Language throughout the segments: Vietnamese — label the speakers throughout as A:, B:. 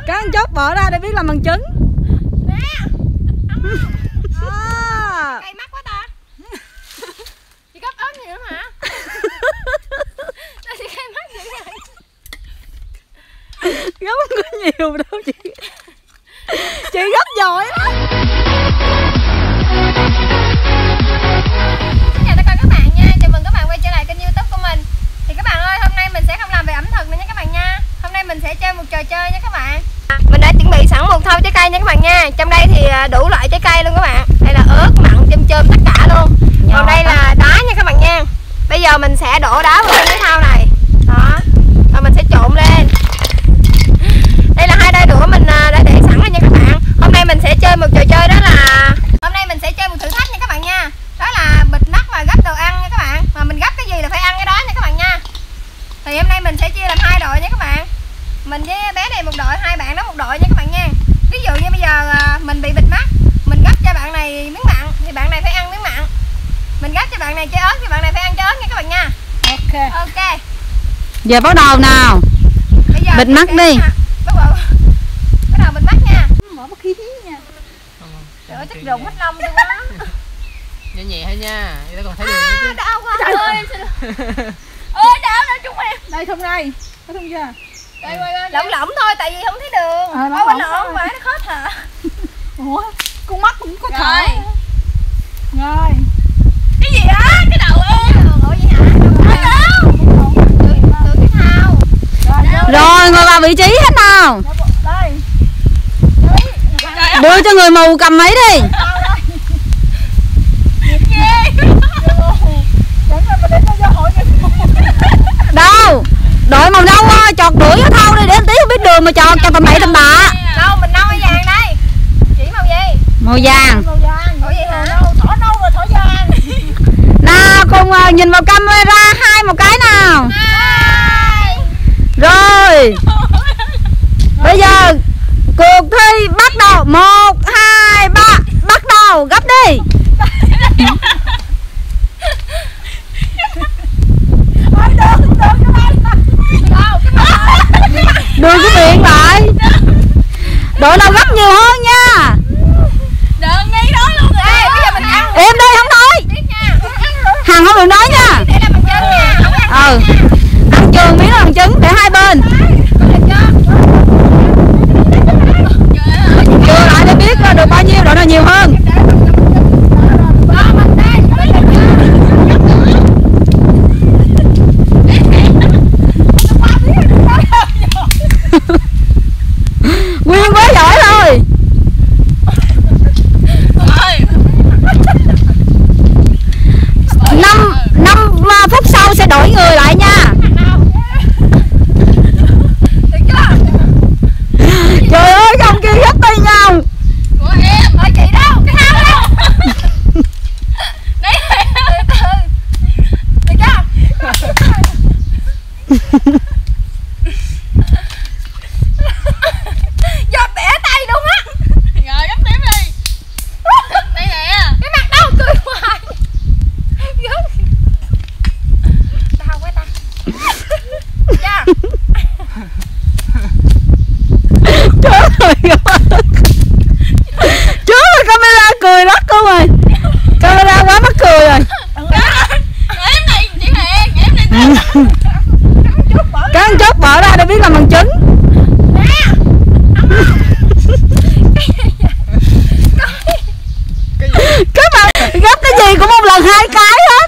A: Cắn chốt bỏ ra để biết làm bằng chứng.
B: Nè. Cay mắt quá ta. Chị gấp ớt nhiều lắm hả? Sao chị cay mắt dữ vậy?
A: Gấp không có nhiều đâu chị. Chị gấp giỏi lắm.
B: Xin chào tất cả các bạn nha, chào mừng các bạn quay trở lại kênh YouTube của mình. Thì các bạn ơi, hôm nay mình sẽ không làm về ẩm thực nữa nha các bạn nha. Hôm nay mình sẽ chơi một trò chơi nha các bạn. Mình đã chuẩn bị sẵn một thau trái cây nha các bạn nha. Trong đây thì đủ loại trái cây luôn các bạn. Đây là ớt, mặn, chôm tất cả luôn. Còn đây là đá nha các bạn nha. Bây giờ mình sẽ đổ đá vào trong cái thau này. Đó. Rồi mình sẽ trộn lên. Đây là hai đôi đũa mình đã để sẵn rồi nha các bạn. Hôm nay mình sẽ chơi một trò chơi đó là một thử thách nha các bạn nha. Đó là bịt mắt và gấp đồ ăn nha các bạn. Mà mình gấp cái gì là phải ăn cái đó nha các bạn nha. Thì hôm nay mình sẽ chia làm hai đội nha các bạn. Mình với bé này một đội, hai bạn đó một đội nha các bạn nha. Ví dụ như bây giờ mình bị bịt mắt, mình gấp cho bạn này miếng mặn thì bạn này phải ăn miếng mặn. Mình gấp cho bạn này trái ớt thì bạn này phải ăn trái ớt nha các bạn nha. Ok.
A: Giờ bắt đầu nào.
B: Bây giờ
A: bịt mắt đi.
B: Bắt đầu bịt mắt nha.
A: Mở một khí nha.
B: Trời ơi, chắc rụng hết lông luôn á.
C: Nhẹ nhẹ thôi nha, người ta còn thấy đường nữa chứ.
B: Đau quá. Trời ơi, em xin lỗi. Ôi đau nữa chúng em.
A: Đây không đây. Có không chưa?
B: Đây lỏng lỏng thôi tại vì không thấy đường. Ôi lỏng quá nó khó thở.
A: Ủa, con mắt cũng có thở. Rồi.
B: Cái gì á? Cái đầu em. Ủa vậy hả? Từ cái thau.
A: Rồi ngồi vào vị trí hết nào.
B: Đây.
A: Đưa cho người mù cầm máy đi. Đâu? Đội màu nâu chọt đuổi vô thau đi để tí không biết đường mà chọt cho tầm bậy tầm bạ.
B: Đâu mình nâu hay vàng đây? Chỉ màu gì?
A: Màu vàng.
B: Ủa vậy hả? Thỏ nâu rồi thỏ vàng.
A: Nào cùng nhìn vào camera hai một cái nào.
B: Hai.
A: Rồi. Bây giờ cuộc thi bắt đầu. 1, 2, 3. Bắt đầu gấp đi. Đưa cái miệng lại. Đội nào gấp nhiều hơn nha.
B: Đừng ngay đó luôn rồi. Ê, bây giờ mình ăn.
A: Em đi không thôi. Hằng không được nói nha.
B: Để làm bằng chân nha.
A: Ăn trường miếng là bằng chứng để hai bên. Chưa lại để biết được bao nhiêu đội nào nhiều hơn. Nguyên quá giỏi thôi. 5 phút sau sẽ đổi người lại nha. Trời ơi không kia gấp tay nhau.
B: Của em. Ơi chị đâu? Cái thao đâu? Đấy. Từ từ. Được chưa? Giọt bẻ tay đúng á. Rồi gấp tiếp đi. Đây nè. Cái mặt đâu cười hoài. Gấp. Đau quá ta. Chưa?
A: Trời ơi. Chú ơi camera cười rất luôn rồi. Camera quá mắc cười rồi.
B: Em này chị Huyền, em này.
A: Cắn chốt bỏ ra để biết làm bằng chứng. Các bạn gấp cái gì cũng một lần hai cái hết.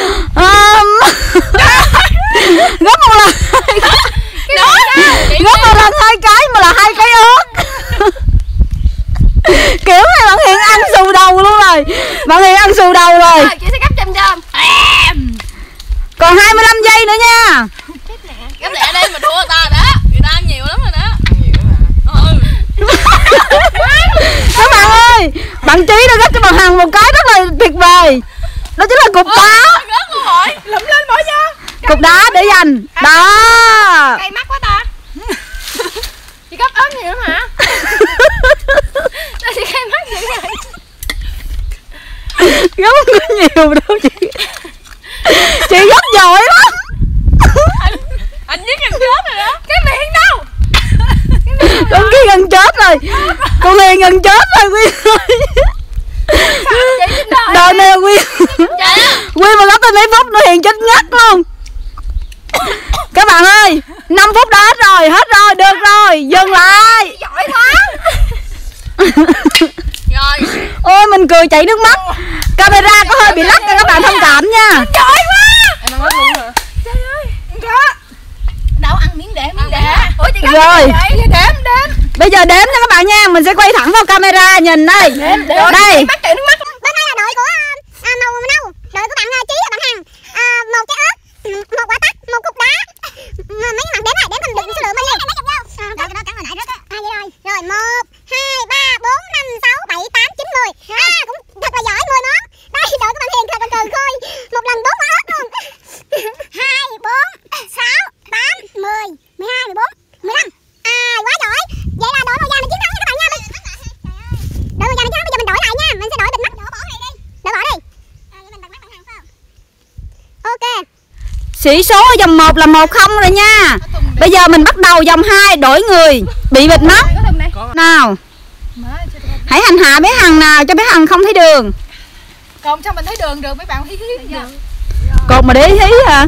A: Gấp một lần hai cái. Gấp một lần hai cái mà là hai cái ớt. Kiểu này bạn Hiền ăn xù đầu luôn rồi. Bạn Hiền ăn xù đầu rồi.
B: Chị sẽ gấp chôm.
A: Còn 25 giây nữa nha.
B: Gấp lẹ đi, mình thua người ta đó. Người ta ăn nhiều lắm rồi đó.
C: Ăn nhiều lắm hả?
A: Các bạn ơi, bạn Trí đã gấp cho bạn Hằng một cái rất là tuyệt vời. Đó chính là cục đá.
B: Rớt luôn rồi. Lụm lên bỏ vô.
A: Cục đá để dành. Đó.
B: Cay mắt quá ta. Chị gấp ớt nhiều lắm hả? Sao chị cay mắt dữ vậy?
A: Gấp không có nhiều đâu chị. Chị gấp giỏi lắm.
B: Anh biết em gấp rồi đó. Cái miệng đâu? Cái miệng
A: Con kia gần chết rồi. Con Hiền gần chết rồi Quyên ơi. Đời này Quyên. Quyên mà gấp tới mấy phút nữa Hiền chết ngắt luôn. Các bạn ơi, 5 phút đã hết rồi, được rồi, dừng lại.
B: Giỏi quá.
C: Rồi.
A: Ôi mình cười chảy nước mắt. Camera có hơi bị lắc cho các bạn thông cảm nha.
B: Giỏi quá.
C: Em ăn hết luôn hả?
B: Trời ơi. Đâu ăn miếng để. Ủa chị gấp
A: Rồi.
B: vậy? Đếm.
A: Bây giờ đếm nha các bạn nha. Mình sẽ quay thẳng vào camera nhìn đây. Đây.
B: Mắt chảy nước mắt.
D: Bên đây là đội của màu nâu, đội của bạn Trí và bạn Hằng. Một trái ớt, một quả tắc, một cục đá. Mấy cái mặt đếm thành số lượng bao nhiêu? Đó cái đó cắn hồi nãy rớt á. Vậy rồi. Rồi 1 2 3 4 5 6 7 8 9 10. Cũng thật là giỏi 10 món. Đây đội của bạn Hiền thật là cừ khôi. Một lần 4 quả ớt luôn. 2 4 6 8 10 12 14 15. Quá giỏi. Vậy là đội màu vàng này chiến thắng nha các bạn nha. Đội màu vàng này chiến thắng, bây giờ mình đổi lại nha. Mình sẽ đổi bịt mắt. Đổ bỏ đi. Ok.
A: Sĩ số ở vòng 1 là 10 rồi nha. Bây giờ mình bắt đầu vòng 2 đổi người bị bịt mắt. Nào. Hãy hành hạ bé Hằng nào cho bé Hằng không thấy đường.
B: Còn sao mình thấy đường được mấy bạn hí
A: Cột mà để ý hả?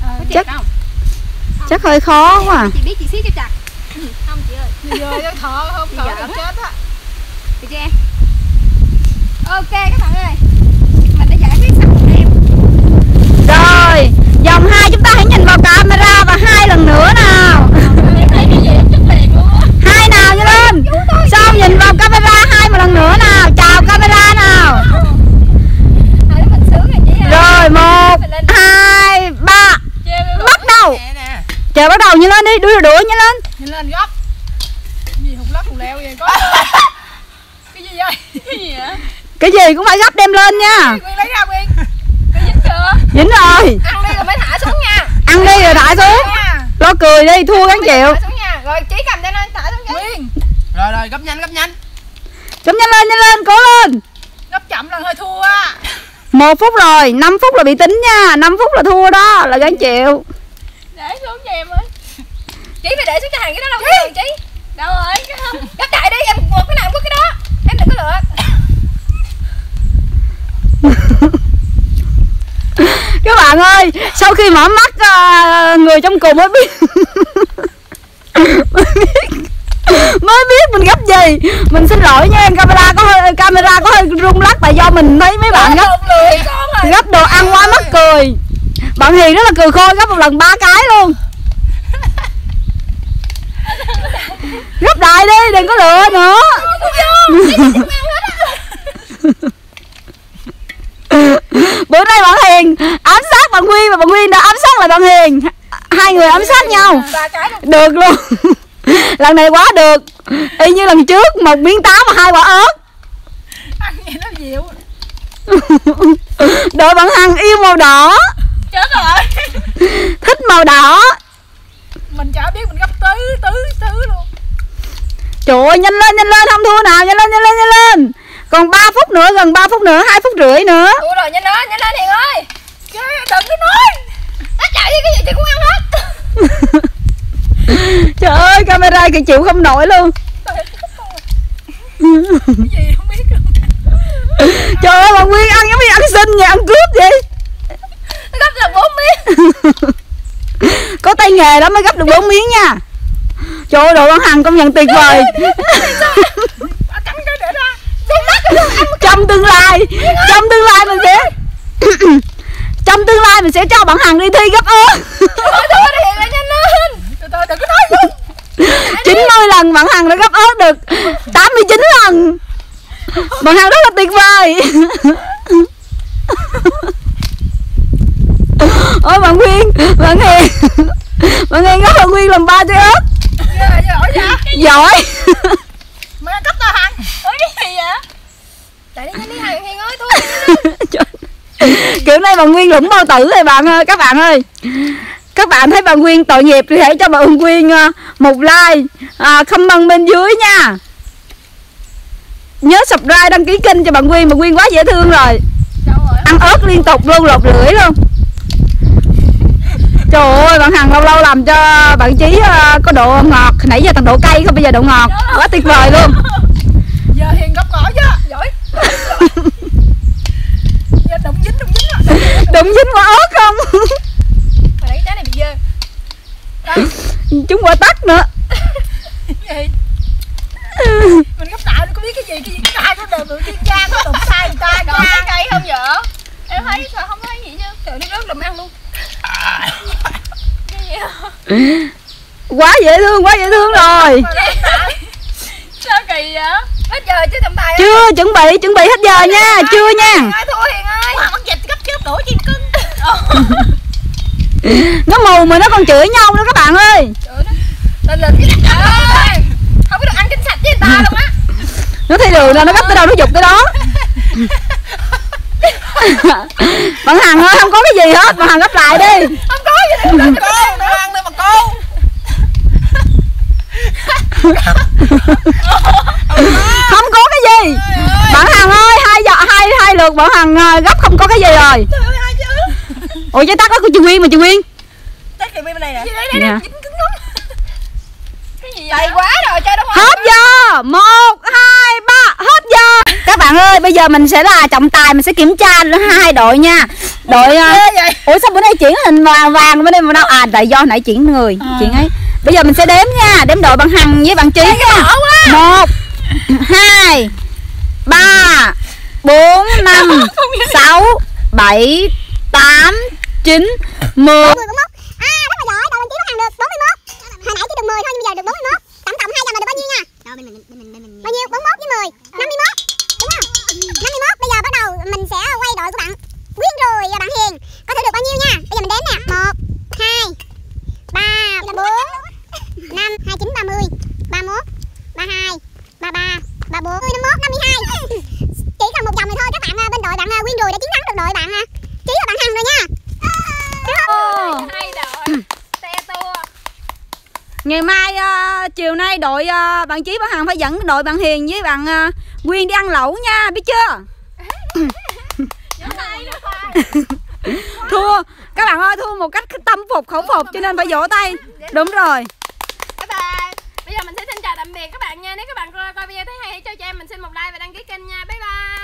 A: Chắc hơi khó quá à.
B: Chị biết chị siết cho chặt. Không chị ơi. Giờ cho thợ không thợ được chết á. Được chưa em? Ok các bạn ơi. Mình đã giải quyết xong rồi em.
A: Rồi, vòng 2 chúng ta hãy nhìn vào camera và 2 lần nữa nào. 2 nào như lên. Xong nhìn vào camera 2 một lần nữa nào. Chào camera nào. Rồi 1 2 3 bắt đầu. Chờ bắt đầu như lên đi, đuổi đuổi như lên.
B: Nhìn lên góc. Gì hụt lắc hụt leo vậy có. Cái gì vậy? Cái gì vậy?
A: Cái gì cũng phải gấp đem lên nha.
B: Quyên lấy ra Quyên. Quyên dính chưa?
A: Dính rồi.
B: Ăn đi rồi mới thả xuống nha.
A: Ăn đi rồi thả xuống. Lo cười đi, thua gắng chịu.
B: Thả xuống nha. Rồi Chí cầm cho nên thả xuống Chí. Quyên.
C: Rồi gấp nhanh.
A: Chấm nhanh lên, cố lên.
B: Gấp chậm là hơi thua á.
A: 1 phút rồi, 5 phút là bị tính nha. 5 phút là thua đó, là gắng chịu.
B: Để xuống cho em ơi. Chí phải để xuống cho Hằng cái đó đâu có được Chí. Đâu rồi? Gấp đại đi, em một cái nào cũng có cái đó. Em đừng có lựa.
A: Các bạn ơi, sau khi mở mắt người trong cùng mới biết mới biết mình gấp gì. Mình xin lỗi nha, camera có hơi rung lắc tại do mình thấy mấy bạn gấp đồ ăn quá mắc cười. Bạn Hiền rất là cười khôi, gấp một lần 3 cái luôn. Gấp đại đi, đừng có lựa nữa. Bữa nay bạn Hiền ám sát bạn Nguyên và bạn Nguyên đã ám sát lại bạn Hiền. Hai người ám sát nhau. Được luôn. Lần này quá được. Y như lần trước, 1 miếng táo và 2 quả ớt.
B: Ăn vậy nó dịu.
A: Đội bạn Hằng yêu màu đỏ.
B: Chết rồi.
A: Thích màu đỏ.
B: Mình chả biết mình gấp tứ luôn.
A: Trời ơi, nhanh lên, không thua nào, nhanh lên. Còn 3 phút nữa, gần 3 phút nữa, 2 phút rưỡi nữa.
B: Thua rồi, nhanh lên Hiền ơi. Chứ đừng có nói. Nó chạy cái gì chị cũng ăn hết.
A: Trời ơi, camera kìa chịu không nổi luôn.
B: Cái gì không biết luôn.
A: Trời ơi, bà Nguyên ăn giống như ăn xin vậy, ăn cướp vậy.
B: Nó gấp được 4 miếng.
A: Có tay nghề lắm mới gấp được 4 miếng nha. Trời ơi, đội bạn Hằng công nhận tuyệt vời.
B: Cắn cái để ra.
A: Trong tương lai mình sẽ cho bạn Hằng đi thi gấp ớt.
B: Thôi Hiền lại nhanh lên. Từ đừng có nói luôn.
A: 90 lần bạn Hằng đã gấp ớt được 89 lần. Bạn Hằng rất là tuyệt vời. Ôi bạn Nguyên, bạn Hiền gấp bạn Nguyên làm 3 trái ớt.
B: Giỏi vậy?
A: Giỏi.
B: Mày cấp tao Hằng. Ủa cái gì vậy? Chạy đi nhanh đi Hiền ơi, thua.
A: Kiểu này bà Nguyên lũng bao tử rồi bạn ơi, các bạn ơi. Các bạn thấy bà Nguyên tội nghiệp thì hãy cho bà Nguyên một like, comment bên dưới nha. Nhớ subscribe, đăng ký kênh cho bà Nguyên quá dễ thương rồi. Ăn ớt liên tục luôn, lột lưỡi luôn. Trời ơi, bạn Hằng lâu lâu làm cho bạn Chí có độ ngọt. Nãy giờ toàn độ cay không, bây giờ độ ngọt. Quá tuyệt vời luôn.
B: Giờ Hiền gấp ngõ chứ. Giỏi. Giờ đụng dính rồi.
A: Đụng dính quả ớt không?
B: Mà lấy trái này bị dơ.
A: Chúng quả tắc nữa.
B: Gì? Mình gấp tạo nó có biết cái gì sai có đời bự tiên cha có đụng sai người ta. Còn cái cây không vợ? Em thấy sao không thấy gì chứ. Trời nó rớt đùm ăn luôn. Cái gì không?
A: Quá dễ thương rồi.
B: Sao kỳ vậy? Hết giờ chứ trọng tài.
A: Chưa, chuẩn bị hết giờ nha, chưa nha.
B: Ai thua Hiền ơi. Con vịt gấp chớp đổ chim cưng.
A: Nó mù mà nó còn chửi nhau nữa các bạn ơi.
B: Lên cái trời ơi. Không có được ăn kinh sạch với người ta luôn á.
A: Nó thấy đường ra nó gấp tới đâu nó giục tới đó. Bạn Hằng ơi, không có cái gì hết, bạn Hằng gấp lại đi.
B: Không có gì đâu cô, nó ăn thôi mà cô.
A: Không có cái gì. Bạn Hằng ơi, hai lượt bạn Hằng gấp không có cái gì rồi. Ủa trái tắc đó của chị Quyên mà chị Quyên.
B: Trái kiwi bên này nè.
A: Dạ.
B: Dính cứng lắm. Cái gì vậy? Đầy quá rồi, chơi đâu
A: Hết giờ. 1, 2, 3, hết giờ. Các bạn ơi, bây giờ mình sẽ là trọng tài, mình sẽ kiểm tra hai đội nha. Đội ủa sao bữa nay chuyển hình vàng bên đây mà đâu? À tại do nãy chuyển người, chuyển ấy. Bây giờ mình sẽ đếm nha, đếm đội bạn Hằng với bạn Chí nha. 1, 2, 3, 4, 5, 6, 7, 8, 9, 10.
D: Rất là giỏi, đội bên Chí Bắc Hằng được 41. Hồi nãy chỉ được 10 thôi nhưng bây giờ được 41. Tổng cộng 2 vòng là được bao nhiêu nha? Rồi bên mình. Bao nhiêu? 41 với 10, 51. Đúng không? 51. Bây giờ bắt đầu mình sẽ quay đội của bạn Quyên rồi và bạn Hiền. Có thể được bao nhiêu nha? Bây giờ mình đếm nè. 1, 2, 3, 4, 5, 29, 30, 31, 32, 33, 34, 51, 52. Chỉ còn một vòng này thôi các bạn, bên đội bạn Quyên rồi đã chiến thắng được đội bạn Chí và bạn Hằng rồi nha.
B: Hai đội. Xe tua.
A: Ngày mai chiều nay đội bạn Chí bạn Hằng phải dẫn đội bạn Hiền với bạn Quyên đi ăn lẩu nha, biết chưa? Thua các bạn ơi, thua một cách tâm phục khẩu phục cho nên phải vỗ tay. Đúng rồi.
B: Bye bye. Bây giờ mình sẽ xin chào tạm biệt các bạn nha. Nếu các bạn coi video thấy hay hãy cho em mình xin một like và đăng ký kênh nha. Bye bye.